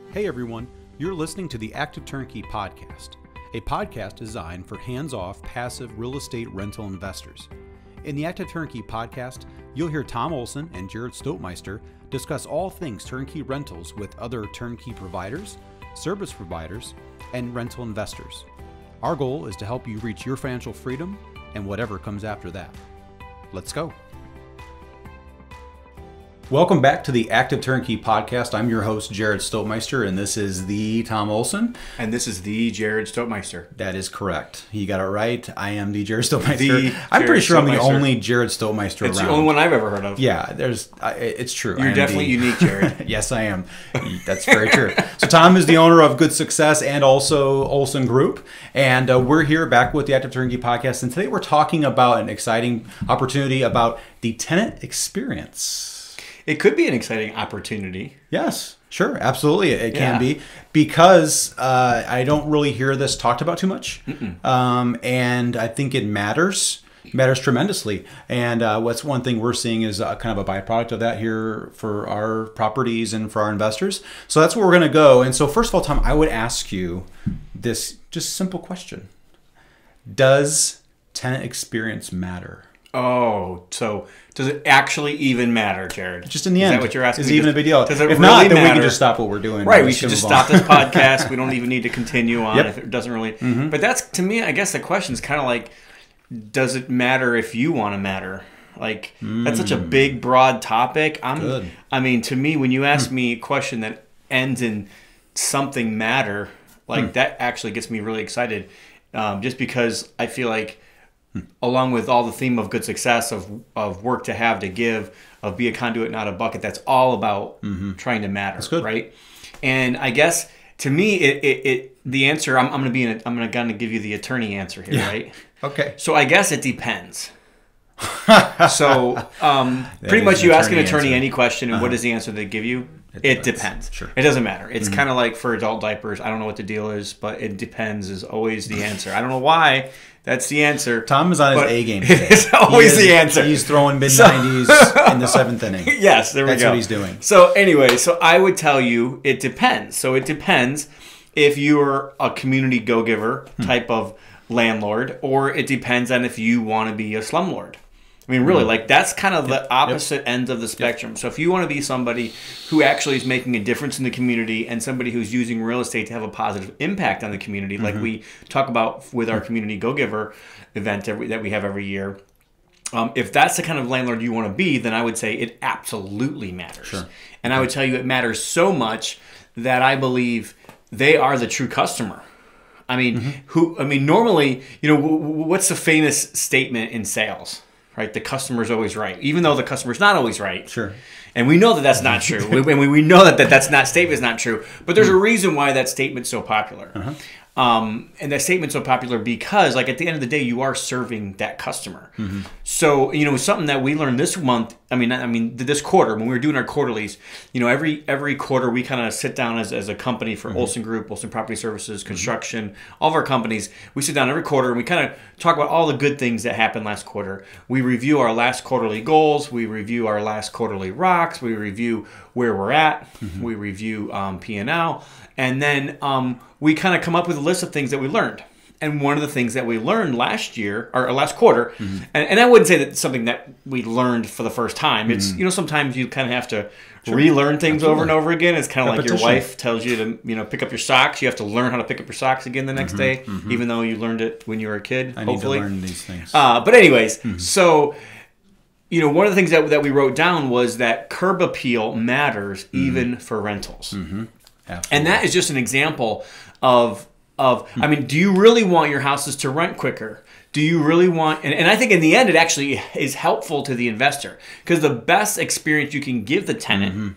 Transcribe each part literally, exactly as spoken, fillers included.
Hey everyone, you're listening to the Active Turnkey podcast, a podcast designed for hands-off, passive real estate rental investors. In the Active Turnkey podcast, you'll hear Tom Olson and Jarrod Stotmiester discuss all things turnkey rentals with other turnkey providers, service providers, and rental investors. Our goal is to help you reach your financial freedom and whatever comes after that. Let's go. Welcome back to the Active Turnkey podcast. I'm your host, Jarrod Stotmiester, and this is the Tom Olson. And this is the Jarrod Stotmiester. That is correct. You got it right. I am the Jarrod Stotmiester. The I'm Jarrod pretty sure I'm the Stotmiester. only Jarrod Stotmiester It's around. the only one I've ever heard of. Yeah, there's. Uh, it's true. I You're am definitely the- unique, Jarrod. Yes, I am. That's very true. So Tom is the owner of Good Success and also Olson Group, and uh, we're here back with the Active Turnkey podcast. And today we're talking about an exciting opportunity about the tenant experience. It could be an exciting opportunity. Yes, sure, absolutely, it can Yeah. be, because uh, I don't really hear this talked about too much, um, and I think it matters. Matters tremendously. And uh, what's one thing we're seeing is uh, kind of a byproduct of that here for our properties and for our investors. So that's where we're going to go. And so first of all, Tom, I would ask you this just simple question. Does tenant experience matter? Oh, so does it actually even matter, Jarrod? Just in the Is end. that what you're asking? Is it me? even Does- a big deal? Does it if really not, then we matter? can just stop what we're doing. Right, and we just should move just on. stop this podcast. We don't even need to continue on Yep. if it doesn't really. But that's, to me, I guess the question is kind of like, does it matter if you want to matter? Like, that's such a big, broad topic. I'm, Good. I mean, to me, when you ask me a question that ends in something matter, like that actually gets me really excited. Um, just because I feel like, along with all the theme of good success, of of work to have to give, of be a conduit, not a bucket, that's all about trying to matter. That's good. Right? And I guess to me, it it, it the answer I'm, I'm going to be in a, I'm going to kind of give you the attorney answer here, Yeah. right? Okay. So I guess it depends. So um, pretty is much an you ask an attorney attorney answer. any question, and Uh-huh. what is the answer they give you? It It depends. depends. Sure. It doesn't matter. It's kind of like for adult diapers. I don't know what the deal is, but it depends is always the answer. I don't know why. That's the answer. Tom is on his But A game today. It's always He is- the answer. He's throwing mid So- nineties in the seventh inning. Yes, there we That's go. what he's doing. So anyway, so I would tell you it depends. So it depends if you're a community go-giver Hmm. type of landlord, or it depends on if you want to be a slumlord. I mean, really, like that's kind of the opposite ends of the spectrum. So if you want to be somebody who actually is making a difference in the community and somebody who's using real estate to have a positive impact on the community, like we talk about with our community go-giver event every, that we have every year, um, if that's the kind of landlord you want to be, then I would say it absolutely matters. Sure. And I would tell you it matters so much that I believe they are the true customer. I mean, who? I mean, normally, you know, w- w- what's the famous statement in sales? Right, the customer's always right, even though the customer's not always right. Sure. And we know that that's not true. we, we, we know that, that that's not statement is not true. But there's a reason why that statement's so popular. Uh-huh. Um, and that statement's so popular because, like, at the end of the day, you are serving that customer. Mm-hmm. So, you know, something that we learned this month. I mean, I mean, this quarter when we were doing our quarterlies. You know, every every quarter we kind of sit down as, as a company for Mm-hmm. Olson Group, Olson Property Services, construction, all of our companies. We sit down every quarter and we kind of talk about all the good things that happened last quarter. We review our last quarterly goals. We review our last quarterly rocks. We review where we're at. Mm-hmm. We review um, P and L. And then um, we kind of come up with a list of things that we learned. And one of the things that we learned last year, or last quarter, Mm-hmm. and, and I wouldn't say that it's something that we learned for the first time. It's, you know, sometimes you kind of have to relearn things over and over again. It's kind of like your Repetition. wife tells you to, you know, pick up your socks. You have to learn how to pick up your socks again the next day, even though you learned it when you were a kid, Mm-hmm. I need hopefully. to learn these things. Uh, but anyways, Mm-hmm. so, you know, one of the things that, that we wrote down was that curb appeal matters Mm-hmm. even for rentals. Absolutely. And that is just an example of, of I mean, do you really want your houses to rent quicker? Do you really want, and, and I think in the end it actually is helpful to the investor, because the best experience you can give the tenant Mm-hmm.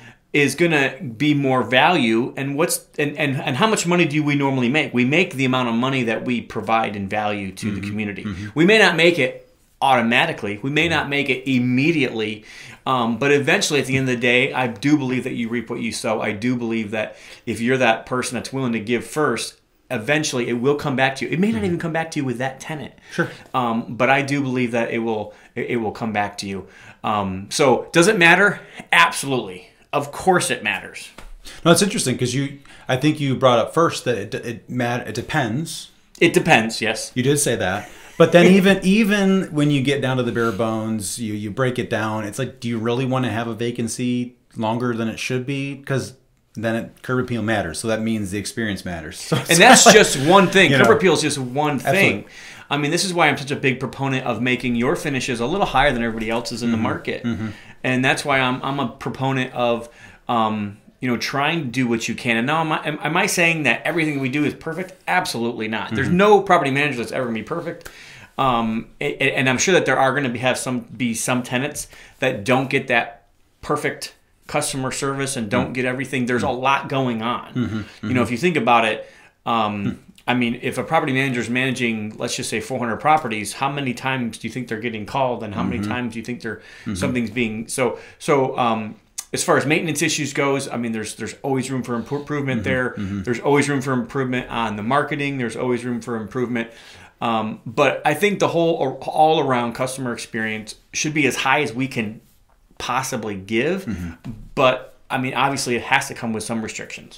is going to be more value. And what's and, and, and how much money do we normally make? We make the amount of money that we provide in value to Mm-hmm. the community. We may not make it automatically. We may not make it immediately. Um, but eventually, at the end of the day, I do believe that you reap what you sow. I do believe that if you're that person that's willing to give first, eventually it will come back to you. It may not even come back to you with that tenant. Sure. Um, but I do believe that it will it, it will come back to you. Um, so does it matter? Absolutely. Of course it matters. No, it's interesting because you, I think you brought up first that it it mat it depends. It depends, yes. You did say that. But then even even when you get down to the bare bones, you, you break it down. It's like, do you really want to have a vacancy longer than it should be? Because then it, curb appeal matters. So that means the experience matters. So and that's like, just one thing. Curb know, appeal is just one thing. Absolutely. I mean, this is why I'm such a big proponent of making your finishes a little higher than everybody else's in mm-hmm. the market. Mm-hmm. And that's why I'm I'm a proponent of... Um, you know, trying to do what you can. And now, am I, am I saying that everything we do is perfect? Absolutely not. Mm-hmm. There's no property manager that's ever going to be perfect. Um, and I'm sure that there are going to be have some be some tenants that don't get that perfect customer service and don't mm-hmm. get everything. There's mm-hmm. a lot going on. Mm-hmm. You know, if you think about it, um, mm-hmm. I mean, if a property manager is managing, let's just say four hundred properties, how many times do you think they're getting called, and how mm-hmm. many times do you think they're mm-hmm. something's being so so? Um, As far as maintenance issues goes, I mean, there's there's always room for improvement mm-hmm, there. Mm-hmm. There's always room for improvement on the marketing. There's always room for improvement. Um, but I think the whole all around customer experience should be as high as we can possibly give. Mm-hmm. But I mean, obviously, it has to come with some restrictions.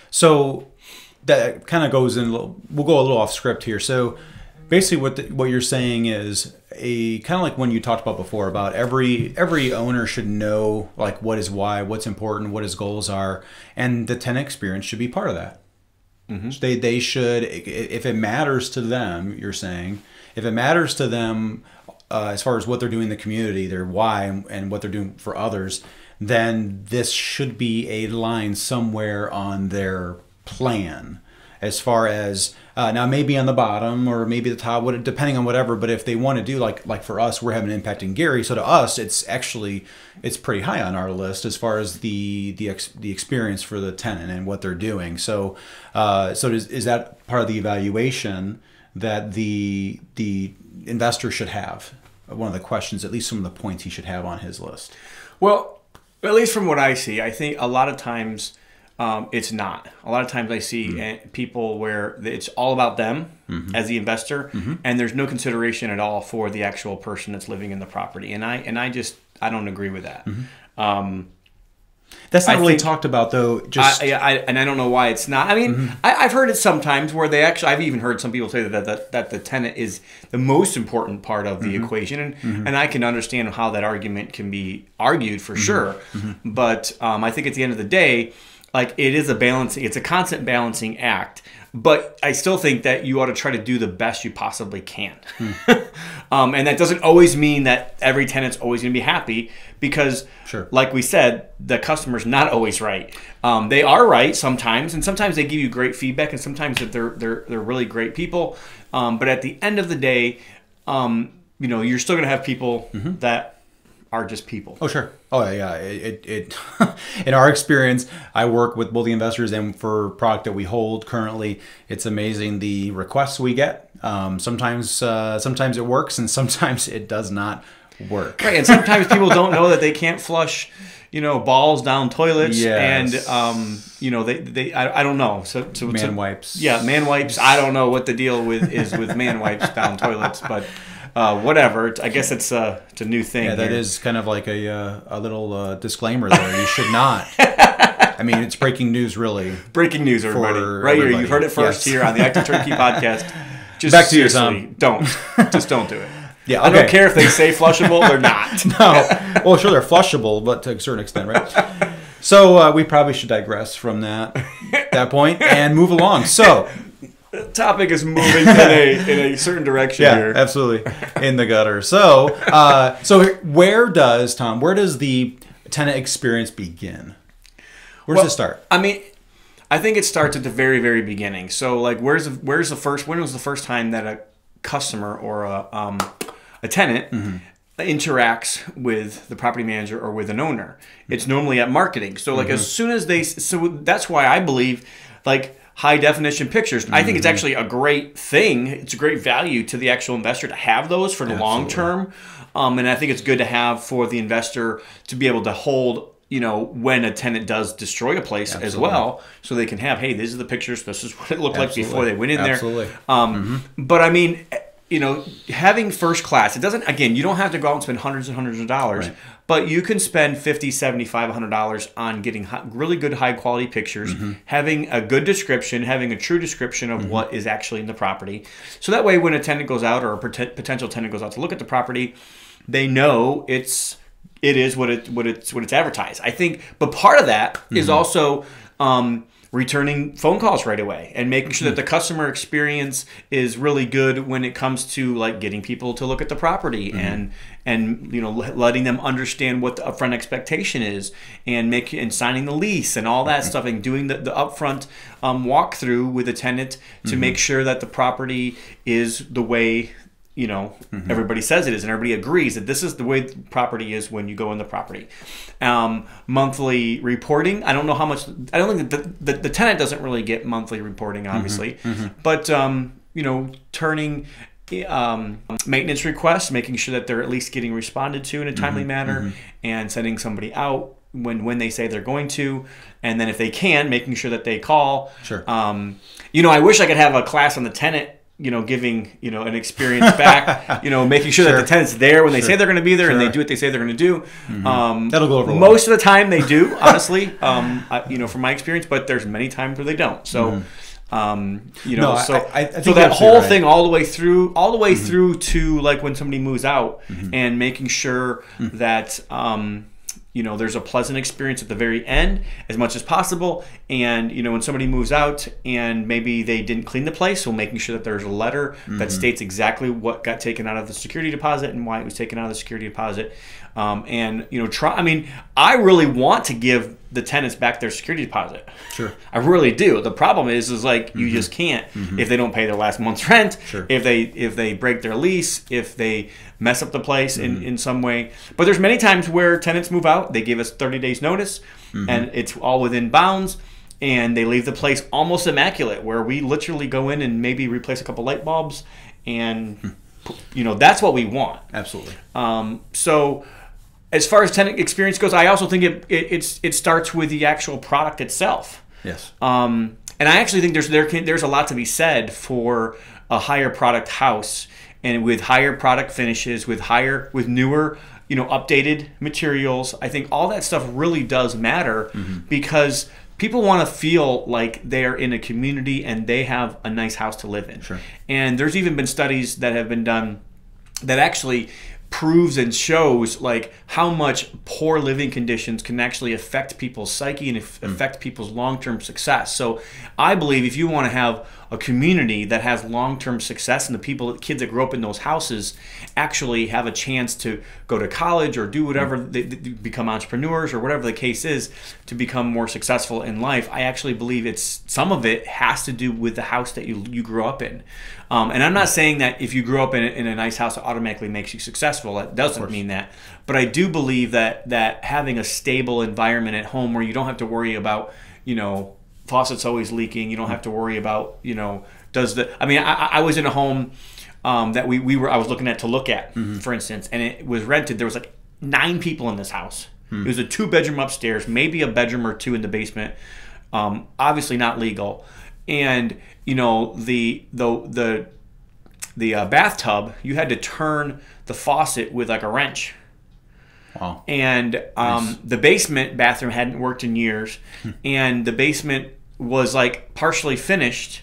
So that kind of goes in. A little, we'll go a little off script here. So basically, what the, what you're saying is a kind of like when you talked about before about every every owner should know like what is why, what's important, what his goals are, and the tenant experience should be part of that. Mm-hmm. So they they should, if it matters to them, you're saying, if it matters to them uh, as far as what they're doing in the community, their why, and, and what they're doing for others, then this should be a line somewhere on their plan. As far as uh, now, maybe on the bottom or maybe the top, what depending on whatever. But if they want to do like like for us, we're having an impact in Gary. So to us, it's actually it's pretty high on our list as far as the the ex, the experience for the tenant and what they're doing. So uh, so is is that part of the evaluation that the the investor should have? One of the questions, at least some of the points he should have on his list. Well, at least from what I see, I think a lot of times. Um, it's not. A lot of times I see mm-hmm. people where it's all about them mm-hmm. as the investor, mm-hmm. and there's no consideration at all for the actual person that's living in the property. And I and I just I don't agree with that. Mm-hmm. Um, that's not I really think, talked about though. Just I, I, I, and I don't know why it's not. I mean, mm-hmm. I, I've heard it sometimes where they actually. I've even heard some people say that that, that the tenant is the most important part of the mm-hmm. equation, and mm-hmm. and I can understand how that argument can be argued for mm-hmm. sure. Mm-hmm. But um, I think at the end of the day. Like it is a balancing, it's a constant balancing act, but I still think that you ought to try to do the best you possibly can. Hmm. um, and that doesn't always mean that every tenant's always going to be happy because, sure. like we said, the customer's not always right. Um, they are right sometimes, and sometimes they give you great feedback, and sometimes they're they're they're really great people. Um, but at the end of the day, um, you know, you're still going to have people mm-hmm. that. Are just people. Oh, sure. Oh, yeah. It, it, it in our experience, I work with both the investors and for product that we hold currently. It's amazing the requests we get. Um, sometimes, uh, sometimes it works, and sometimes it does not work. Right, and sometimes people don't know that they can't flush, you know, balls down toilets, yes. and um, you know, they they I, I don't know. So, so man so, wipes. Yeah, man wipes. I don't know what the deal with is with man wipes down toilets, but. Uh, whatever. I guess it's a it's a new thing. Yeah, that here. Is kind of like a uh, a little uh, disclaimer there. You should not. I mean, it's breaking news, really. Breaking news, everybody. Right everybody. Here, you've heard it first yes. here on the Active Turnkey podcast. Just back to you, Tom. Don't just don't do it. Yeah, okay. I don't care if they say flushable. They're not. No. Well, sure, they're flushable, but to a certain extent, right? So uh, we probably should digress from that that point and move along. So. The topic is moving in a in a certain direction yeah, here. Absolutely, in the gutter. So, uh, so where does Tom? Where does the tenant experience begin? Where does well, it start? I mean, I think it starts at the very very beginning. So, like, where's the where's the first? When was the first time that a customer or a um, a tenant mm-hmm. interacts with the property manager or with an owner? It's normally at marketing. So, like, mm-hmm. as soon as they, so that's why I believe, like. High definition pictures. Mm-hmm. I think it's actually a great thing. It's a great value to the actual investor to have those for the Absolutely. long term. Um, and I think it's good to have for the investor to be able to hold, you know, when a tenant does destroy a place Absolutely. as well. So they can have, hey, these are the pictures. This is what it looked Absolutely. like before they went in Absolutely. there. Um, mm-hmm. But I mean, you know, having first class, it doesn't, again, you don't have to go out and spend hundreds and hundreds of dollars. Right. but you can spend fifty, seventy-five, one hundred dollars on getting high, really good high quality pictures, mm-hmm. having a good description, having a true description of mm-hmm. what is actually in the property. So that way when a tenant goes out or a potential tenant goes out to look at the property, they know it's it is what it what it's what it's advertised. I think, but part of that mm-hmm. is also um, returning phone calls right away and making sure that the customer experience is really good when it comes to like getting people to look at the property mm-hmm. and and you know letting them understand what the upfront expectation is and make and signing the lease and all that mm-hmm. stuff and doing the, the upfront um, walkthrough with the tenant to mm-hmm. make sure that the property is the way you know, mm-hmm. everybody says it is, and everybody agrees that this is the way the property is when you go in the property. Um, monthly reporting. I don't know how much. I don't think that the, the, the tenant doesn't really get monthly reporting, obviously, mm-hmm. Mm-hmm. but um, you know, turning um, maintenance requests, making sure that they're at least getting responded to in a timely mm-hmm. manner, mm-hmm. and sending somebody out when when they say they're going to, and then if they can, making sure that they call. Sure. Um, you know, I wish I could have a class on the tenant. You know, giving, you know, an experience back, you know, making sure sure. that the tenant's there when they sure. say they're going to be there sure. and they do what they say they're going to do. Mm-hmm. Um, That'll go over most well. of the time they do, honestly, um, I, you know, from my experience, but there's many times where they don't. So, mm-hmm. um, you know, no, so, I, I, I think so that whole right. thing all the way through, all the way mm-hmm. through to like when somebody moves out mm-hmm. and making sure mm-hmm. that, um, you know, there's a pleasant experience at the very end as much as possible. And, you know, when somebody moves out and maybe they didn't clean the place, so making sure that there's a letter mm-hmm. that states exactly what got taken out of the security deposit and why it was taken out of the security deposit. Um, and, you know, try, I mean, I really want to give the tenants back their security deposit. Sure. I really do. The problem is, is like, mm-hmm. you just can't mm-hmm. if they don't pay their last month's rent, sure. if they, if they break their lease, if they mess up the place mm-hmm. in, in some way. But there's many times where tenants move out, they give us thirty days notice mm-hmm. and it's all within bounds and they leave the place almost immaculate where we literally go in and maybe replace a couple light bulbs and, mm-hmm. you know, that's what we want. Absolutely. Um, so, as far as tenant experience goes, I also think it it it's, it starts with the actual product itself. Yes. Um, and I actually think there's there can, there's a lot to be said for a higher product house and with higher product finishes, with higher with newer, you know, updated materials. I think all that stuff really does matter mm-hmm. because people want to feel like they're in a community and they have a nice house to live in. Sure. And there's even been studies that have been done that actually proves and shows like how much poor living conditions can actually affect people's psyche and affect mm. people's long-term success. So I believe if you want to have a community that has long-term success and the people, the kids that grow up in those houses actually have a chance to go to college or do whatever, mm. they, they become entrepreneurs or whatever the case is to become more successful in life, I actually believe it's some of it has to do with the house that you, you grew up in. Um, and I'm not saying that if you grew up in a, in a nice house, it automatically makes you successful. That doesn't mean that. But I do believe that that having a stable environment at home where you don't have to worry about, you know, faucet's always leaking. You don't have to worry about, you know, does the. I mean, I, I was in a home um, that we, we were I was looking at to look at, mm-hmm. for instance, and it was rented. There was like nine people in this house. Mm-hmm. It was a two bedroom upstairs, maybe a bedroom or two in the basement. Um, obviously not legal. And you know the the the the uh, bathtub, you had to turn the faucet with like a wrench. Wow. And um, nice. The basement bathroom hadn't worked in years, hmm. and the basement was like partially finished.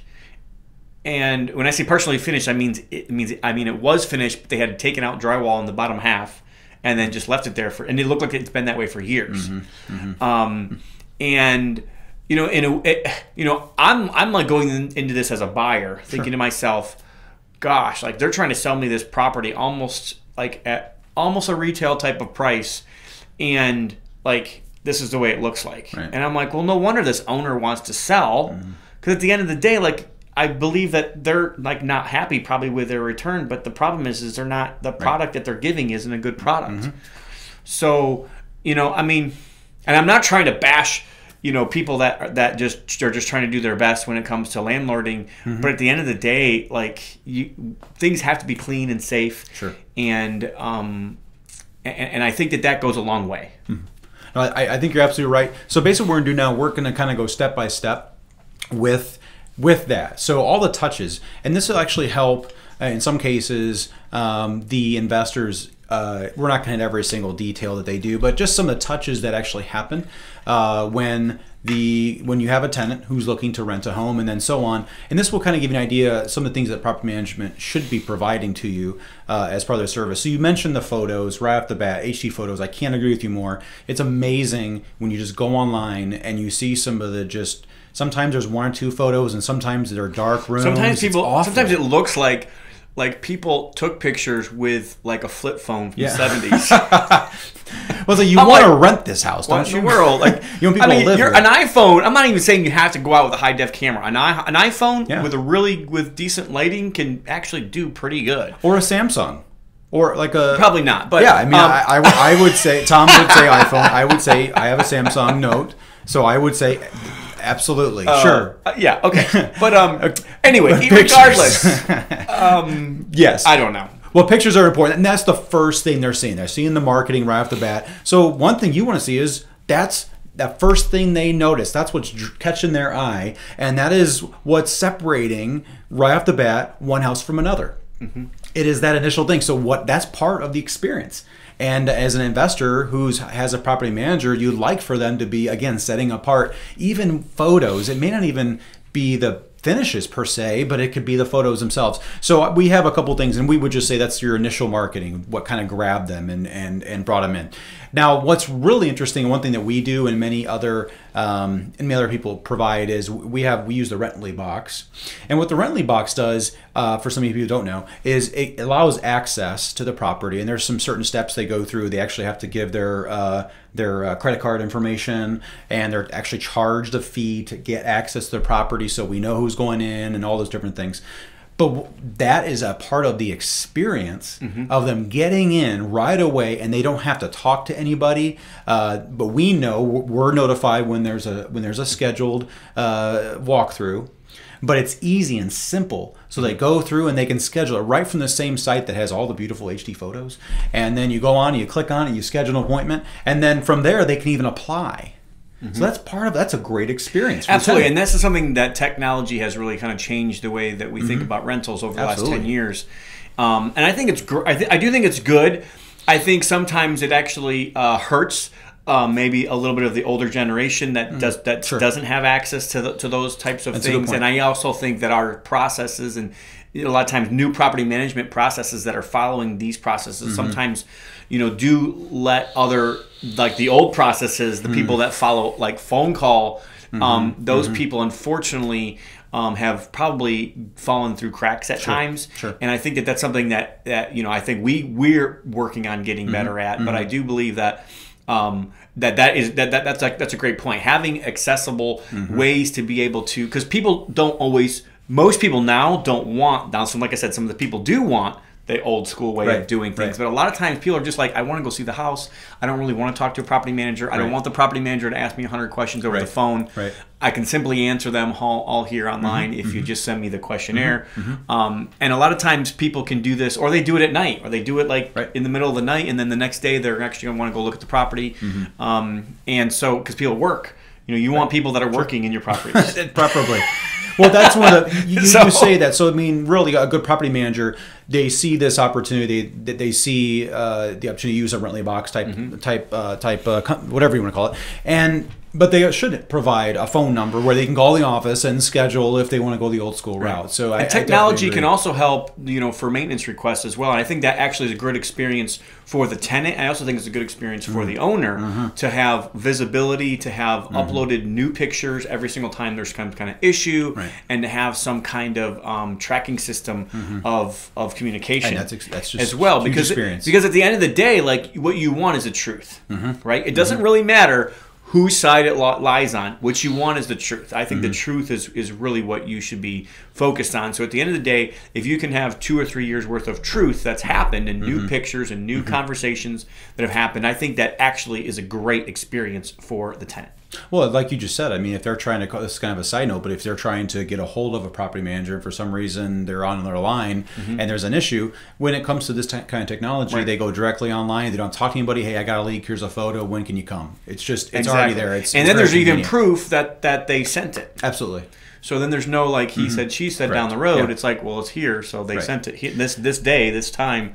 And when I say partially finished, I mean it means I mean it was finished, but they had taken out drywall in the bottom half, and then just left it there for, and it looked like it's been that way for years. Mm-hmm. Mm-hmm. Um, and You know, in a, it, you know, I'm I'm like going in, into this as a buyer, thinking sure. to myself, "Gosh, like they're trying to sell me this property almost like at almost a retail type of price, and like this is the way it looks like." Right. And I'm like, "Well, no wonder this owner wants to sell, because mm-hmm. at the end of the day, like I believe that they're like not happy probably with their return, but the problem is, is they're not the product right. that they're giving isn't a good product." Mm-hmm. So, you know, I mean, and I'm not trying to bash, you know, people that that just are just trying to do their best when it comes to landlording. Mm-hmm. But at the end of the day, like you, things have to be clean and safe. Sure. And um, and, and I think that that goes a long way. Mm-hmm. No, I, I think you're absolutely right. So basically, what we're gonna do now, we're gonna kind of go step by step with with that. So all the touches, and this will actually help uh, in some cases um, the investors uh, we're not going to hit every single detail that they do, but just some of the touches that actually happen uh, when the when you have a tenant who's looking to rent a home, and then so on. And this will kind of give you an idea some of the things that property management should be providing to you uh, as part of their service. So you mentioned the photos right off the bat, H D photos. I can't agree with you more. It's amazing when you just go online and you see some of the just. Sometimes there's one or two photos, and sometimes they're dark rooms. Sometimes people. Sometimes it looks like. Like people took pictures with like a flip phone from yeah. the seventies. Well, so you I'm want like, to rent this house, don't what you? In the world, like you want people I mean, to live you're, there. An iPhone. I'm not even saying you have to go out with a high def camera. An, I, an iPhone yeah. with a really with decent lighting can actually do pretty good. Or a Samsung, or like a probably not. But yeah, I mean, um, I, I I would say Tom would say iPhone. I would say I have a Samsung Note, so I would say. Absolutely, uh, sure. Uh, yeah, okay. But um, anyway, but regardless, um, yes, I don't know. Well, pictures are important, and that's the first thing they're seeing. They're seeing the marketing right off the bat. So one thing you want to see is that's that first thing they notice. That's what's catching their eye, and that is what's separating right off the bat one house from another. Mm-hmm. It is that initial thing. So what? That's part of the experience. And as an investor who has a property manager, you'd like for them to be, again, setting apart even photos. It may not even be the finishes per se, but it could be the photos themselves. So we have a couple things, and we would just say that's your initial marketing, what kind of grabbed them and, and, and brought them in. Now, what's really interesting, one thing that we do and many other um, and many other people provide is we have we use the Rently box. And what the Rently box does, uh, for some of you who don't know, is it allows access to the property. And there's some certain steps they go through. They actually have to give their uh, their uh, credit card information, and they're actually charged a fee to get access to the property, so we know who's going in and all those different things. But that is a part of the experience mm-hmm. of them getting in right away, and they don't have to talk to anybody. Uh, but we know we're notified when there's a when there's a scheduled uh, walkthrough. But it's easy and simple. So they go through and they can schedule it right from the same site that has all the beautiful H D photos. And then you go on, you click on it, you schedule an appointment, and then from there they can even apply. Mm-hmm. So that's part of that's a great experience. Absolutely, and this is something that technology has really kind of changed the way that we mm-hmm. think about rentals over the Absolutely. last ten years. Um, and I think it's gr- I, th- I do think it's good. I think sometimes it actually uh, hurts. Uh, maybe a little bit of the older generation that mm, does that sure. doesn't have access to the, to those types of That's things, and I also think that our processes and you know, a lot of times new property management processes that are following these processes mm-hmm. sometimes you know do let other like the old processes, the mm-hmm. people that follow like phone call, mm-hmm. um, those mm-hmm. people unfortunately um, have probably fallen through cracks at sure. times, sure. and I think that that's something that that you know I think we we're working on getting mm-hmm. better at, mm-hmm. but I do believe that. Um, that that is that, that that's like that's a great point. Having accessible mm-hmm. ways to be able to, because people don't always. Most people now don't want. Now, so like I said, some of the people do want the old school way right. of doing things, right. but a lot of times people are just like, I want to go see the house. I don't really want to talk to a property manager. I right. don't want the property manager to ask me a hundred questions over right. the phone. Right. I can simply answer them all, all here online mm-hmm. if mm-hmm. you just send me the questionnaire. Mm-hmm. Um, and a lot of times people can do this, or they do it at night, or they do it like right. in the middle of the night, and then the next day they're actually going to want to go look at the property. Mm-hmm. Um, and so, because people work, you know, you want people that are working in your properties, preferably. Well, that's one of the, you, so, you say that. So, I mean, really, a good property manager, they see this opportunity, that they see uh, the opportunity to use a Rently box type, mm-hmm. type, uh, type, uh, whatever you want to call it, and but they should provide a phone number where they can call the office and schedule if they want to go the old school right. route. So, and I, technology I can also help, you know, for maintenance requests as well. And I think that actually is a good experience for the tenant. I also think it's a good experience for mm-hmm. the owner mm-hmm. to have visibility, to have mm-hmm. uploaded new pictures every single time there's some kind of issue, right. and to have some kind of um, tracking system mm-hmm. of of communication. And that's ex- that's just as well, huge because experience. because at the end of the day, like what you want is the truth, mm-hmm. right? It doesn't mm-hmm. really matter whose side it lies on. What you want is the truth. I think mm-hmm. the truth is, is really what you should be focused on. So at the end of the day, if you can have two or three years worth of truth that's happened and new mm-hmm. pictures and new mm-hmm. conversations that have happened, I think that actually is a great experience for the tenant. Well, like you just said, I mean, if they're trying to, this is kind of a side note, but if they're trying to get a hold of a property manager and for some reason they're on their line mm-hmm. and there's an issue, when it comes to this t- kind of technology, right. they go directly online. They don't talk to anybody. Hey, I got a leak. Here's a photo. When can you come? It's just, it's exactly. already there. It's, and it's then there's convenient. even proof that, that they sent it. Absolutely. So then there's no like he mm-hmm. said, she said right. down the road. Yeah. It's like, well, it's here. So they right. sent it he, this this day, this time.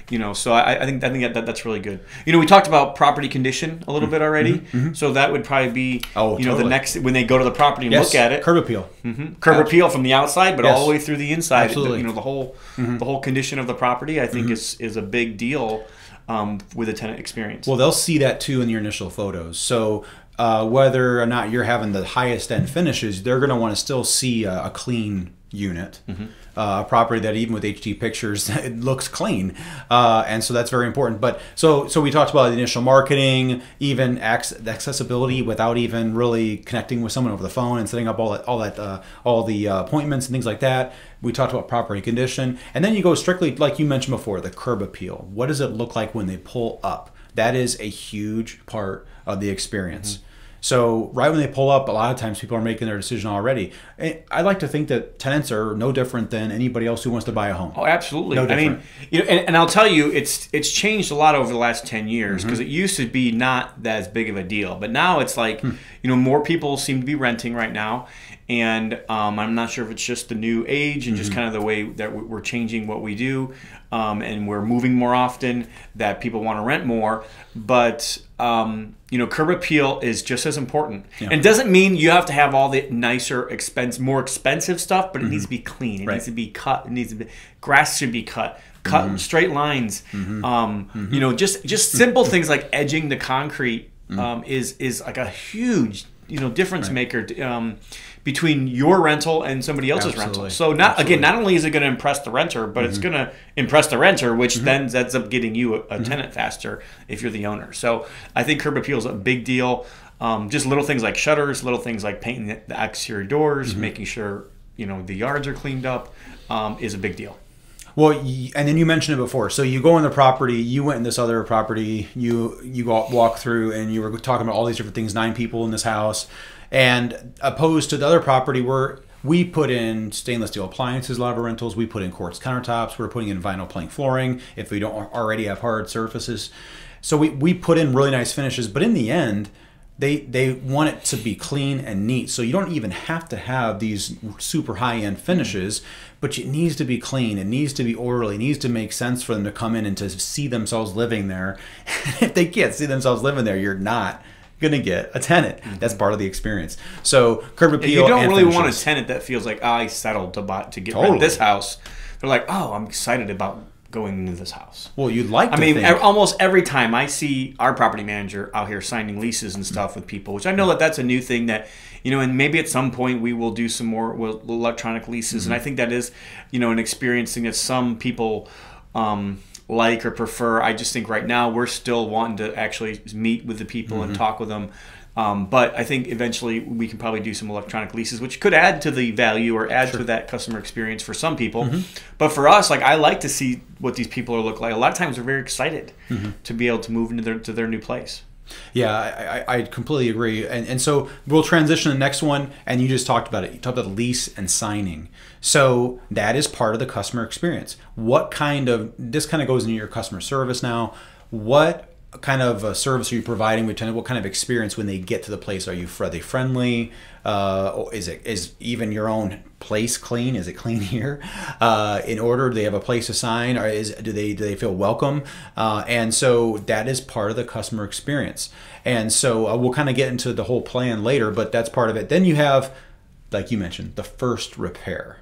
You know, so I, I think I think that, that that's really good. You know, we talked about property condition a little mm-hmm. bit already, mm-hmm. so that would probably be oh, you know totally. the next when they go to the property and yes. look at it. Curb appeal, mm-hmm. curb Absolutely. appeal from the outside, but yes. all the way through the inside. Absolutely. You know, the whole mm-hmm. the whole condition of the property. I think mm-hmm. is is a big deal um, with a tenant experience. Well, they'll see that too in your initial photos. So. Uh, whether or not you're having the highest end finishes, they're going to want to still see a, a clean unit, mm-hmm. uh, a property that even with H D pictures, it looks clean. Uh, and so that's very important. But so so we talked about the initial marketing, even ac- accessibility without even really connecting with someone over the phone and setting up all that, all that, uh, all the uh, appointments and things like that. We talked about property condition. And then you go strictly, like you mentioned before, the curb appeal. What does it look like when they pull up? That is a huge part of the experience. Mm-hmm. So right when they pull up, a lot of times people are making their decision already. I like to think that tenants are no different than anybody else who wants to buy a home. Oh, absolutely. No I mean, you know, and, and I'll tell you, it's it's changed a lot over the last ten years because mm-hmm. it used to be not that as big of a deal. But now it's like, hmm. you know, more people seem to be renting right now. And um, I'm not sure if it's just the new age and mm-hmm. just kind of the way that we're changing what we do. Um, and we're moving more often, that people want to rent more. But, um, you know, curb appeal is just as important. Yeah. And it doesn't mean you have to have all the nicer, expense, more expensive stuff, but it mm-hmm. needs to be clean. It right. needs to be cut. It needs to be, grass should be cut. Cut mm-hmm. straight lines. Mm-hmm. Um, mm-hmm. You know, just, just simple things like edging the concrete um, mm-hmm. is, is like a huge, you know, difference right. maker um, between your rental and somebody else's Absolutely. rental. So not Absolutely. again, not only is it going to impress the renter, but mm-hmm. it's going to impress the renter, which mm-hmm. then ends up getting you a, a mm-hmm. tenant faster if you're the owner. So I think curb appeal is a big deal. Um, just little things like shutters, little things like painting the, the exterior doors, mm-hmm. making sure you know the yards are cleaned up um, is a big deal. Well, and then you mentioned it before. So you go in the property, you went in this other property, you you walk through, and you were talking about all these different things. Nine people in this house, and opposed to the other property where we put in stainless steel appliances. A lot of our rentals, we put in quartz countertops. We're putting in vinyl plank flooring if we don't already have hard surfaces. So we we put in really nice finishes, but in the end, They they want it to be clean and neat. So you don't even have to have these super high-end finishes, but it needs to be clean. It needs to be orderly. It needs to make sense for them to come in and to see themselves living there. If they can't see themselves living there, you're not going to get a tenant. Mm-hmm. That's part of the experience. So curb appeal. You don't and really finishes. want a tenant that feels like, oh, I settled to buy, to get totally. rid of this house. They're like, oh, I'm excited about going into this house. Well, you'd like to I mean, think. e- almost every time I see our property manager out here signing leases and stuff with people, which I know that that's a new thing that, you know, and maybe at some point we will do some more electronic leases. Mm-hmm. And I think that is, you know, an experience thing that some people um, like or prefer. I just think right now we're still wanting to actually meet with the people mm-hmm. and talk with them. Um, but I think eventually we can probably do some electronic leases, which could add to the value or add sure. to that customer experience for some people. Mm-hmm. But for us, like I like to see what these people are look like. A lot of times they're very excited mm-hmm. to be able to move into their to their new place. Yeah, I, I, I completely agree. And and so we'll transition to the next one. And you just talked about it. You talked about lease and signing. So that is part of the customer experience. What kind of, this kind of goes into your customer service now. What kind of a service are you providing with tenant? What kind of experience when they get to the place? Are you are they friendly? Uh, or is it is even your own place clean? Is it clean here? Uh, in order, do they have a place to sign? Or is do they do they feel welcome? Uh, and so that is part of the customer experience. And so uh, we'll kind of get into the whole plan later, but that's part of it. Then you have, like you mentioned, the first repair.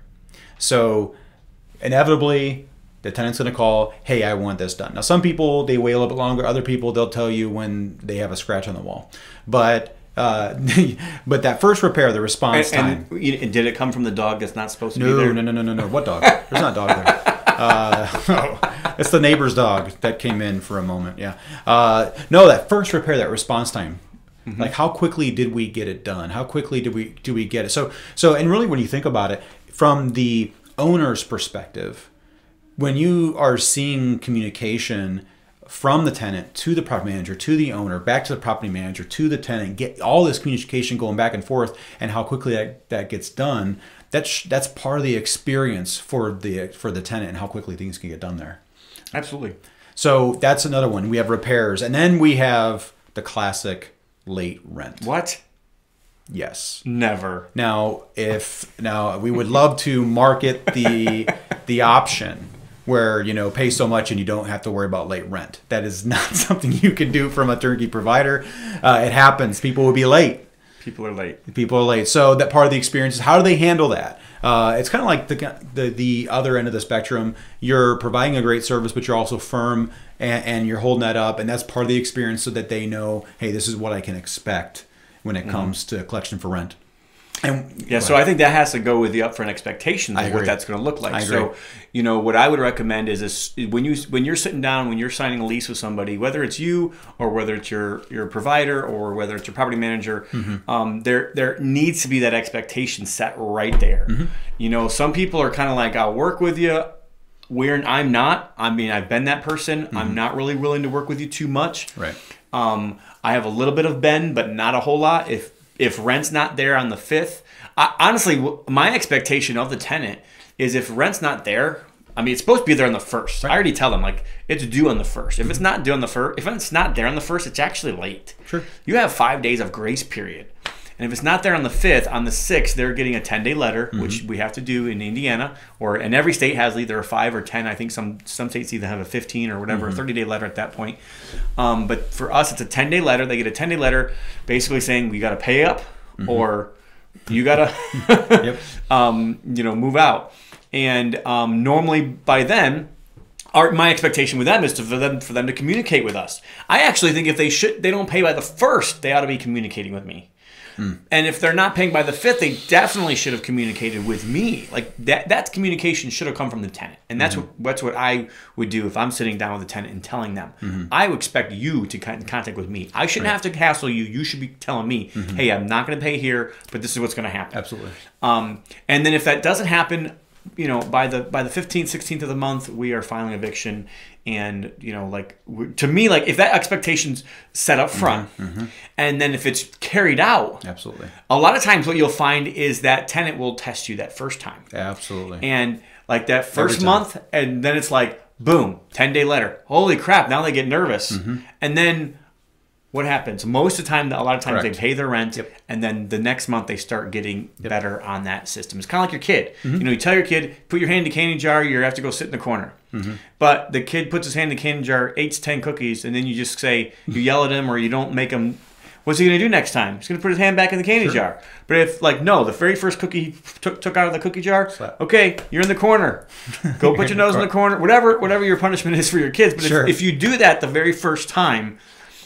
So inevitably, the tenant's going to call, hey, I want this done. Now, some people, they wait a little bit longer. Other people, they'll tell you when they have a scratch on the wall. But uh, but that first repair, the response and, time. And did it come from the dog that's not supposed to no, be there? No, no, no, no, no. What dog? There's not a dog there. Uh, oh, it's the neighbor's dog that came in for a moment. Yeah. Uh, no, that first repair, that response time. Mm-hmm. Like, how quickly did we get it done? How quickly did we do we get it? So so, and really, when you think about it, from the owner's perspective, when you are seeing communication from the tenant to the property manager, to the owner, back to the property manager, to the tenant, get all this communication going back and forth, and how quickly that, that gets done, that's that's part of the experience for the for the tenant and how quickly things can get done there. Absolutely. So that's another one. We have repairs, and then we have the classic late rent. What? Yes. Never. Now, if now we would love to market the the option where, you know, pay so much and you don't have to worry about late rent. That is not something you can do from a turnkey provider. Uh, it happens. People will be late. People are late. People are late. So that part of the experience is how do they handle that? Uh, it's kind of like the, the the other end of the spectrum. You're providing a great service, but you're also firm and, and you're holding that up. And that's part of the experience so that they know, hey, this is what I can expect when it comes mm-hmm. to collection for rent. And yeah, so I think that has to go with the upfront expectations of what that's going to look like. So, you know, what I would recommend is, is when you when you're sitting down, when you're signing a lease with somebody, whether it's you or whether it's your your provider or whether it's your property manager, mm-hmm. um, there there needs to be that expectation set right there. Mm-hmm. You know, some people are kind of like, I'll work with you. Where I'm not. I mean, I've been that person. Mm-hmm. I'm not really willing to work with you too much. Right. Um, I have a little bit of bend, but not a whole lot. If If rent's not there on the fifth, I, honestly, my expectation of the tenant is if rent's not there, I mean, it's supposed to be there on the first. Right. I already tell them, like, it's due on the first. If it's not due on the first, if it's not there on the first, it's actually late. Sure. You have five days of grace period. And if it's not there on the fifth, on the sixth, they're getting a ten-day letter, mm-hmm. which we have to do in Indiana, or and every state has either a five or ten. I think some some states either have a fifteen or whatever, mm-hmm. a thirty-day letter at that point. Um, but for us, it's a ten-day letter. They get a ten-day letter basically saying we got to pay up, mm-hmm. or you got to, yep. um, you know, move out. And um, normally by then, our, my expectation with them is to, for them for them to communicate with us. I actually think if they should, they don't pay by the first, they ought to be communicating with me. Hmm. And if they're not paying by the fifth, they definitely should have communicated with me. Like that, that communication should have come from the tenant. And that's mm-hmm. what that's what I would do if I'm sitting down with a tenant and telling them. Mm-hmm. I would expect you to con- contact with me. I shouldn't right. have to hassle you. You should be telling me, mm-hmm. hey, I'm not going to pay here, but this is what's going to happen. Absolutely. Um, and then if that doesn't happen, you know, by the by the fifteenth, sixteenth of the month, we are filing eviction. And, you know, like, to me, like, if that expectation's set up front, mm-hmm, mm-hmm. and then if it's carried out, absolutely. A lot of times what you'll find is that tenant will test you that first time. Absolutely. And, like, that first month, and then it's like, boom, ten-day letter. Holy crap, now they get nervous. Mm-hmm. And then what happens? Most of the time, a lot of times Correct. They pay their rent, yep. and then the next month they start getting yep. better on that system. It's kind of like your kid. Mm-hmm. You know, you tell your kid, put your hand in the candy jar, you have to go sit in the corner. Mm-hmm. But the kid puts his hand in the candy jar, eats ten cookies, and then you just say, you yell at him or you don't make him, what's he going to do next time? He's going to put his hand back in the candy sure. jar. But if, like, no, the very first cookie he took, took out of the cookie jar, Slap. Okay, you're in the corner. Go put your nose in the corner. Whatever whatever your punishment is for your kids. But sure. if, if you do that the very first time,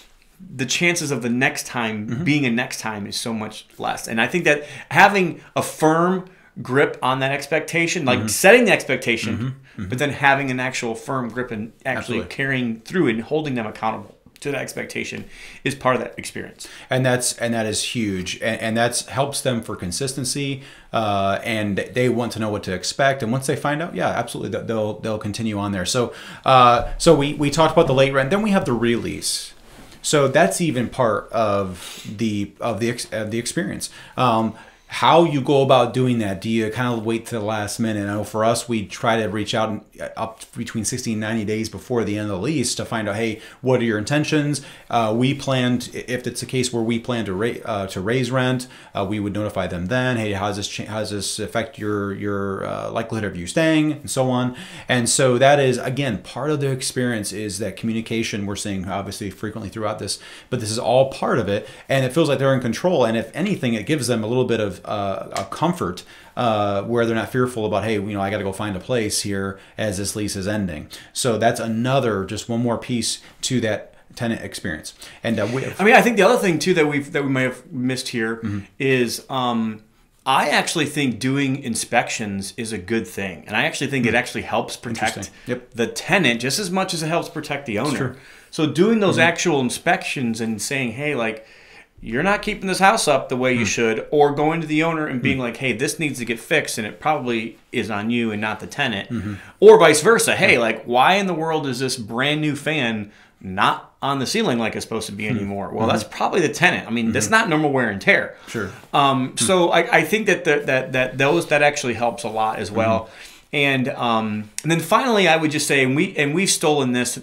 the chances of the next time mm-hmm. being a next time is so much less. And I think that having a firm grip on that expectation, like mm-hmm. setting the expectation, mm-hmm. Mm-hmm. but then having an actual firm grip and actually Absolutely. Carrying through and holding them accountable to that expectation is part of that experience. And that's and that is huge. And, and that's helps them for consistency. Uh, and they want to know what to expect. And once they find out, yeah, absolutely, they'll they'll continue on there. So uh, so we we talked about the late rent. Then we have the release. So that's even part of the of the of the experience. Um, how you go about doing that? Do you kind of wait to the last minute? I know for us, we try to reach out up between sixty and ninety days before the end of the lease to find out, hey, what are your intentions? Uh, we planned, if it's a case where we plan to ra- uh, to raise rent, uh, we would notify them then. Hey, how does this cha- how does this affect your your uh, likelihood of you staying, and so on. And so that is again part of the experience is that communication we're seeing obviously frequently throughout this, but this is all part of it, and it feels like they're in control. And if anything, it gives them a little bit of Uh, a comfort uh, where they're not fearful about, hey, you know, I got to go find a place here as this lease is ending. So that's another, just one more piece to that tenant experience. And uh, we have, I mean, I think the other thing too that we've that we may have missed here mm-hmm. is um, I actually think doing inspections is a good thing, and I actually think mm-hmm. it actually helps protect yep. the tenant just as much as it helps protect the owner. So doing those mm-hmm. actual inspections and saying, hey, like, you're not keeping this house up the way you mm. should, or going to the owner and being mm. like, hey, this needs to get fixed, and it probably is on you and not the tenant. Mm-hmm. Or vice versa. Hey, mm. like, why in the world is this brand new fan not on the ceiling like it's supposed to be mm. anymore? Well, mm-hmm. that's probably the tenant. I mean, mm-hmm. that's not normal wear and tear. Sure. Um, mm. So I, I think that, the, that that those that actually helps a lot as well. Mm-hmm. And um, and then finally, I would just say, and we and we've stolen this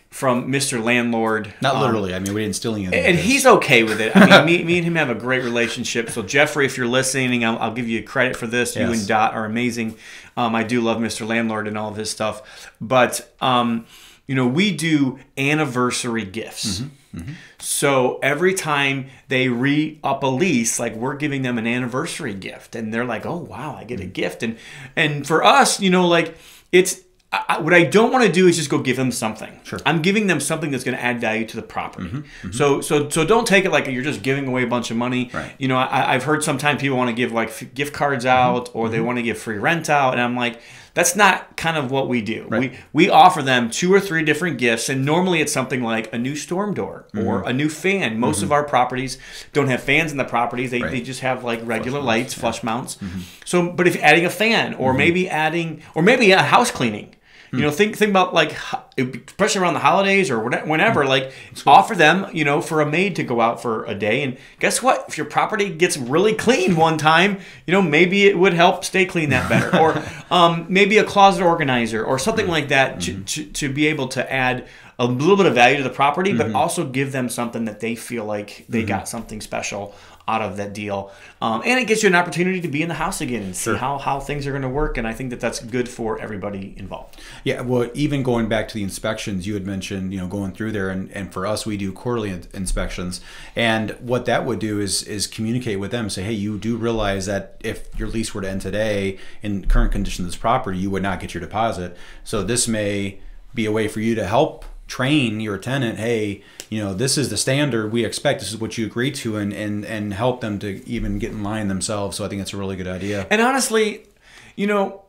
from Mister Landlord. Not um, literally. I mean, we didn't steal anything. And he's okay with it. I mean, me, me and him have a great relationship. So, Jeffrey, if you're listening, I'll, I'll give you credit for this. Yes. You and Dot are amazing. Um, I do love Mister Landlord and all of his stuff. But, um, you know, we do anniversary gifts. Mm-hmm. Mm-hmm. So every time they re-up a lease, like we're giving them an anniversary gift. And they're like, oh, wow, I get a gift. And, and for us, you know, like it's, I, what I don't want to do is just go give them something. Sure. I'm giving them something that's going to add value to the property. Mm-hmm, mm-hmm. So, so, so don't take it like you're just giving away a bunch of money. Right. You know, I, I've heard sometimes people want to give like gift cards out, mm-hmm. or mm-hmm. they want to give free rent out, and I'm like, that's not kind of what we do. Right. We we offer them two or three different gifts, and normally it's something like a new storm door mm-hmm. or a new fan. Most mm-hmm. of our properties don't have fans in the properties; they right. they just have like regular flush lights, mounts, flush yeah. mounts. Mm-hmm. So, but if adding a fan, or mm-hmm. maybe adding, or maybe a house cleaning. You know, think think about like, especially around the holidays or whenever, like offer them, you know, for a maid to go out for a day. And guess what? If your property gets really clean one time, you know, maybe it would help stay clean that better. Or um, maybe a closet organizer or something like that to, to, to be able to add a little bit of value to the property, but also give them something that they feel like they got something special out of that deal. Um, and it gives you an opportunity to be in the house again and see sure. how, how things are going to work. And I think that that's good for everybody involved. Yeah, well, even going back to the inspections, you had mentioned, you know, going through there. And, and for us, we do quarterly in- inspections. And what that would do is is communicate with them, say, hey, you do realize that if your lease were to end today in current condition of this property, you would not get your deposit. So this may be a way for you to help train your tenant, hey, you know, this is the standard we expect, this is what you agree to, and and and help them to even get in line themselves. So I think it's a really good idea. And honestly, you know,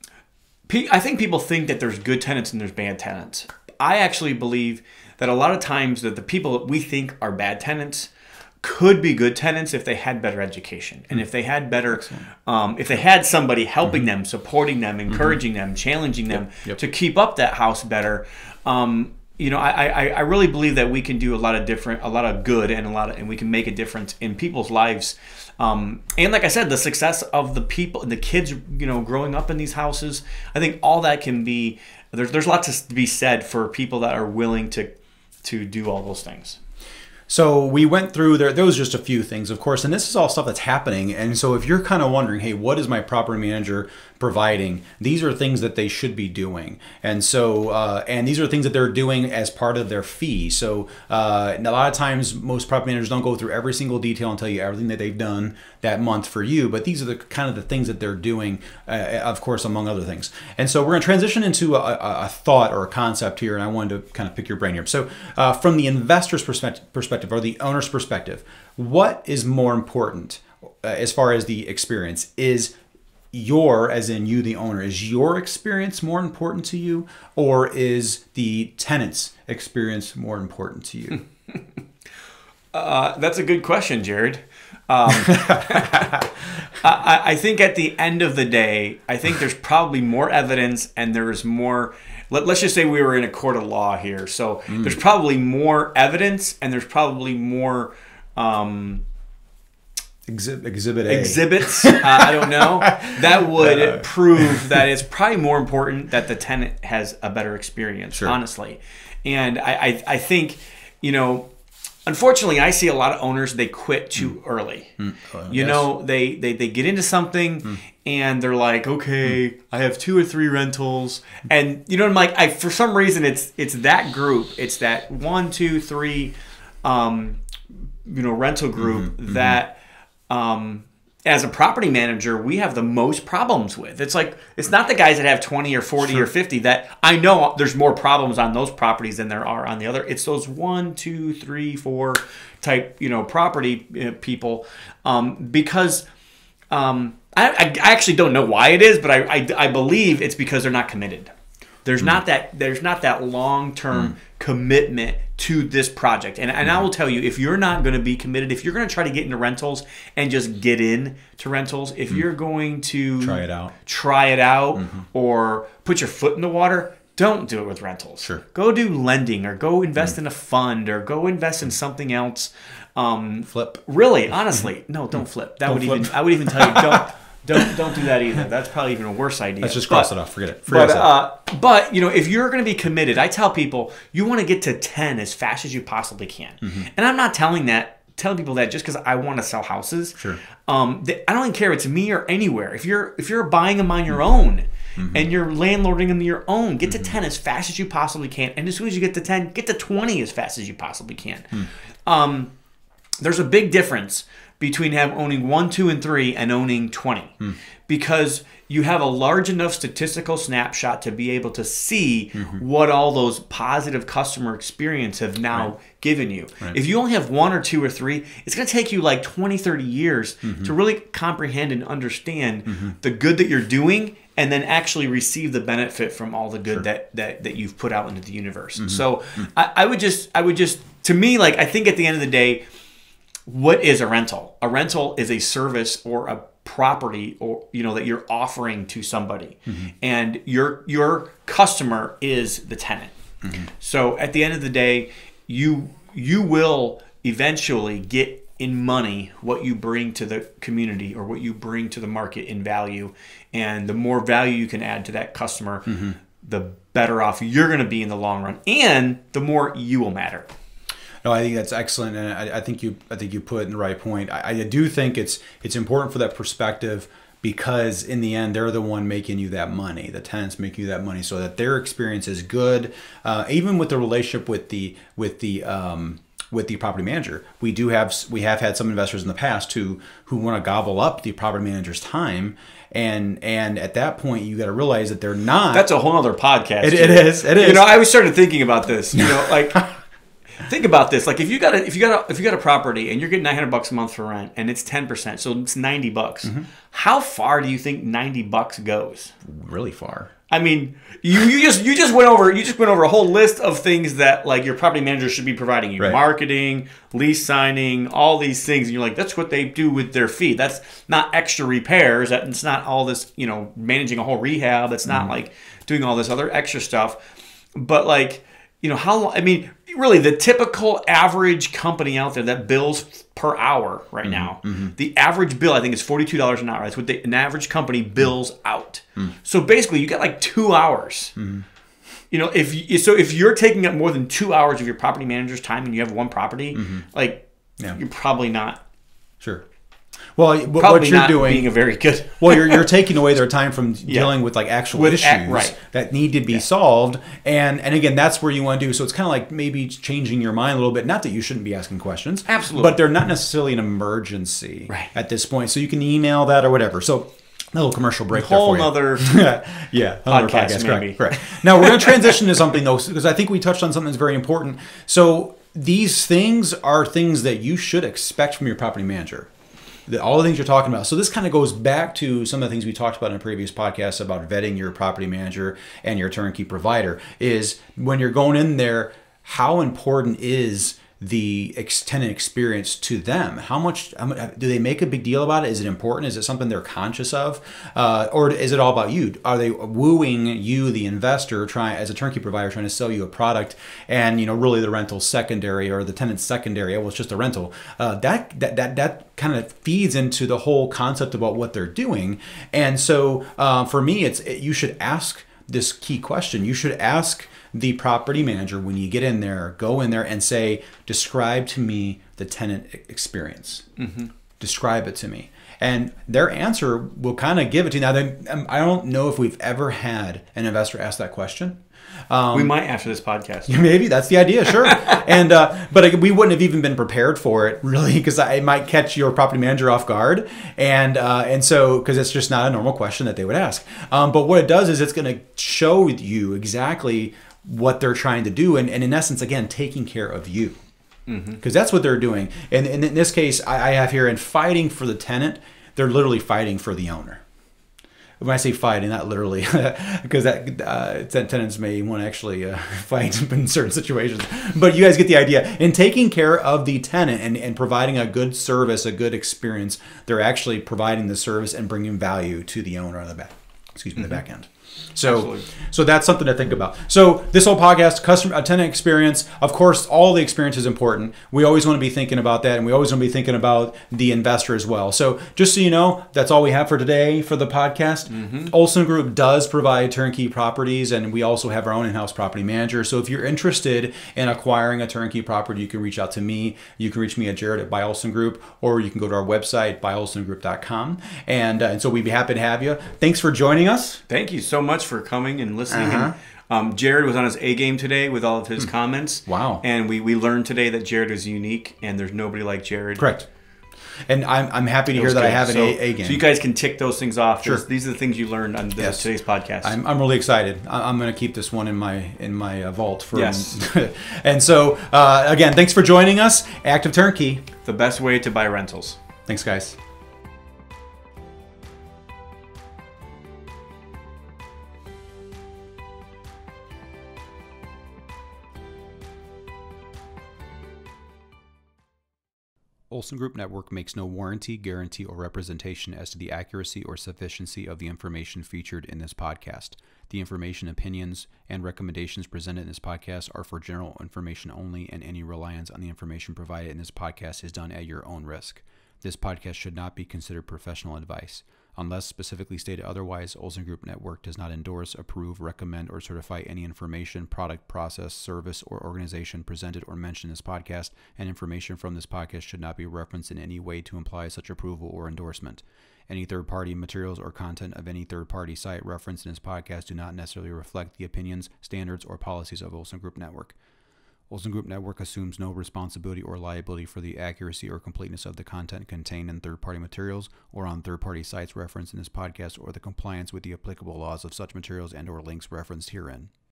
I think people think that there's good tenants and there's bad tenants. I actually believe that a lot of times that the people that we think are bad tenants could be good tenants if they had better education and if they had better, um, if they had somebody helping mm-hmm. them, supporting them, encouraging mm-hmm. them, challenging them yep. Yep. to keep up that house better. Um, You know, I, I I really believe that we can do a lot of different, a lot of good, and a lot of, and we can make a difference in people's lives. Um, and like I said, the success of the people, the kids, you know, growing up in these houses. I think all that can be. There's there's lots to be said for people that are willing to to do all those things. So we went through there. There was just a few things, of course, and this is all stuff that's happening. And so if you're kind of wondering, hey, what is my property manager providing? These are things that they should be doing. And so, uh, and these are things that they're doing as part of their fee. So uh, a lot of times, most property managers don't go through every single detail and tell you everything that they've done that month for you. But these are the kind of the things that they're doing, uh, of course, among other things. And so we're going to transition into a, a thought or a concept here, and I wanted to kind of pick your brain here. So uh, from the investor's perspective, perspective or the owner's perspective, what is more important uh, as far as the experience? Is your, as in you, the owner, is your experience more important to you, or is the tenant's experience more important to you? uh, that's a good question, Jarrod. Um, I, I think at the end of the day, I think there's probably more evidence and there's more, let, let's just say we were in a court of law here. So mm. there's probably more evidence and there's probably more um, Exhibit, exhibit A. exhibits, uh, I don't know, that would uh, prove that it's probably more important that the tenant has a better experience, sure. honestly. And I, I, I think, you know, unfortunately, I see a lot of owners, they quit too mm. early. Mm. Oh, you yes. know, they, they, they get into something mm. and they're like, okay, mm. I have two or three rentals. And, you know, I'm like, I, for some reason, it's it's that group. It's that one, two, three, um, you know, rental group mm-hmm. that, um, as a property manager, we have the most problems with. It's like, it's not the guys that have twenty or forty sure. or fifty that I know there's more problems on those properties than there are on the other. It's those one, two, three, four type, you know, property people. Um, because um, I, I actually don't know why it is, but I, I, I believe it's because they're not committed. There's mm. not that there's not that long-term mm. commitment to this project. And and mm. I will tell you, if you're not going to be committed, if you're going to try to get into rentals and just get in to rentals, if mm. you're going to try it out, try it out mm-hmm. or put your foot in the water, don't do it with rentals. Sure. Go do lending or go invest mm. in a fund or go invest in something else. Um, flip. Really, honestly, no, don't flip. That don't would flip. even I would even tell you don't Don't don't do that either. That's probably even a worse idea. Let's just cross but, it off. Forget it. Forget but, uh, but, you know, if you're going to be committed, I tell people, you want to get to ten as fast as you possibly can. Mm-hmm. And I'm not telling that, telling people that just because I want to sell houses. Sure. Um, they, I don't even care if it's me or anywhere. If you're if you're buying them on your own mm-hmm. and you're landlording them on your own, get mm-hmm. to ten as fast as you possibly can. And as soon as you get to ten, get to twenty as fast as you possibly can. Mm. Um, there's a big difference between have owning one, two, and three and owning twenty. Mm. Because you have a large enough statistical snapshot to be able to see mm-hmm. what all those positive customer experience have now right. given you. Right. If you only have one or two or three, it's going to take you like twenty, thirty years mm-hmm. to really comprehend and understand mm-hmm. the good that you're doing and then actually receive the benefit from all the good sure. that, that, that you've put out into the universe. Mm-hmm. So mm-hmm. I, I would just, I would just, to me, like, I think at the end of the day, what is a rental? A rental is a service or a property, or you know, that you're offering to somebody, mm-hmm. and your your customer is the tenant. Mm-hmm. So at the end of the day, you you will eventually get in money what you bring to the community or what you bring to the market in value, and the more value you can add to that customer, mm-hmm. the better off you're going to be in the long run, and the more you will matter. No, I think that's excellent, and I, I think you I think you put it in the right point. I, I do think it's it's important for that perspective, because in the end, they're the one making you that money. The tenants make you that money, so that their experience is good. Uh, even with the relationship with the with the um, with the property manager, we do have we have had some investors in the past who who want to gobble up the property manager's time. And and at that point, you got to realize that they're not. That's a whole other podcast. It, it is. It is. You know, I started thinking about this. You know, like. Think about this. Like if you got a if you got a if you got a property and you're getting nine hundred bucks a month for rent and it's ten percent, so it's ninety bucks. Mm-hmm. How far do you think ninety bucks goes? Really far. I mean, you, you just you just went over you just went over a whole list of things that like your property manager should be providing you: right. marketing, lease signing, all these things. And you're like, that's what they do with their fee. That's not extra repairs. That's not all this, you know, managing a whole rehab. That's not mm-hmm. like doing all this other extra stuff. But like, you know, how long? I mean, really, the typical average company out there that bills per hour right mm-hmm. now, mm-hmm. the average bill I think is forty-two dollars an hour. That's what the, an average company bills mm-hmm. out. Mm-hmm. So basically, you got like two hours. Mm-hmm. You know, if you, so, if you're taking up more than two hours of your property manager's time and you have one property, mm-hmm. like yeah. you're probably not. Sure. Well, Probably what you're not doing, being a very good. well, you're you're taking away their time from yeah. dealing with like actual with issues at, right. that need to be yeah. solved, and and again, that's where you want to do. So it's kind of like maybe changing your mind a little bit. Not that you shouldn't be asking questions, absolutely, but they're not necessarily an emergency right. at this point. So you can email that or whatever. So a little commercial break. Whole there for you. Other yeah, podcast, podcast maybe. Correct. correct. Now we're going to transition to something though, because I think we touched on something that's very important. So these things are things that you should expect from your property manager. The, all the things you're talking about. So this kind of goes back to some of the things we talked about in a previous podcast about vetting your property manager and your turnkey provider. Is when you're going in there, how important is the tenant experience to them? How much do they make a big deal about it? Is it important? Is it something they're conscious of? Uh, or is it all about you? Are they wooing you, the investor, trying as a turnkey provider, trying to sell you a product, and you know really the rental's secondary or the tenant's secondary? Well, it's just a rental. Uh, that that that that kind of feeds into the whole concept about what they're doing. And so uh, for me, it's it, you should ask this key question. You should ask the property manager when you get in there, go in there and say, describe to me the tenant experience. Mm-hmm. Describe it to me. And their answer will kind of give it to you. Now, they, I don't know if we've ever had an investor ask that question. Um, we might after this podcast. Maybe that's the idea, sure. and uh, but we wouldn't have even been prepared for it, really, because it might catch your property manager off guard, and uh, and so because it's just not a normal question that they would ask. Um, but what it does is it's going to show you exactly what they're trying to do, and, and in essence, again, taking care of you, because mm-hmm. that's what they're doing. And, and in this case, I, I have here in fighting for the tenant, they're literally fighting for the owner. When I say fighting, not literally, because that uh, tenants may want to actually uh, fight in certain situations. But you guys get the idea. In taking care of the tenant and, and providing a good service, a good experience, they're actually providing the service and bringing value to the owner on the back. Excuse me, mm-hmm. the back end. So, Absolutely. so that's something to think about. So this whole podcast, customer, uh, tenant experience, of course, all the experience is important. We always want to be thinking about that, and we always want to be thinking about the investor as well. So just so you know, that's all we have for today for the podcast. Mm-hmm. Olson Group does provide turnkey properties, and we also have our own in-house property manager. So if you're interested in acquiring a turnkey property, you can reach out to me. You can reach me at Jarrod at By Olson Group, or you can go to our website, by olson group dot com. And, uh, and so we'd be happy to have you. Thanks for joining us. Thank you so much for coming and listening. Uh-huh. And, um, Jarrod was on his A game today with all of his comments. Wow. And we, we learned today that Jarrod is unique, and there's nobody like Jarrod. Correct. And I'm, I'm happy to hear that good. I have an so, A, A game. So you guys can tick those things off. Sure. These are the things you learned on this, Yes. today's podcast. I'm, I'm really excited. I- I'm going to keep this one in my in my uh, vault. For, Yes. And so, uh, again, thanks for joining us. Active Turnkey. The best way to buy rentals. Thanks, guys. Olson Group Network makes no warranty, guarantee, or representation as to the accuracy or sufficiency of the information featured in this podcast. The information, opinions, and recommendations presented in this podcast are for general information only, and any reliance on the information provided in this podcast is done at your own risk. This podcast should not be considered professional advice. Unless specifically stated otherwise, Olson Group Network does not endorse, approve, recommend, or certify any information, product, process, service, or organization presented or mentioned in this podcast, and information from this podcast should not be referenced in any way to imply such approval or endorsement. Any third-party materials or content of any third-party site referenced in this podcast do not necessarily reflect the opinions, standards, or policies of Olson Group Network. Olson Group Network assumes no responsibility or liability for the accuracy or completeness of the content contained in third-party materials or on third-party sites referenced in this podcast, or the compliance with the applicable laws of such materials and or links referenced herein.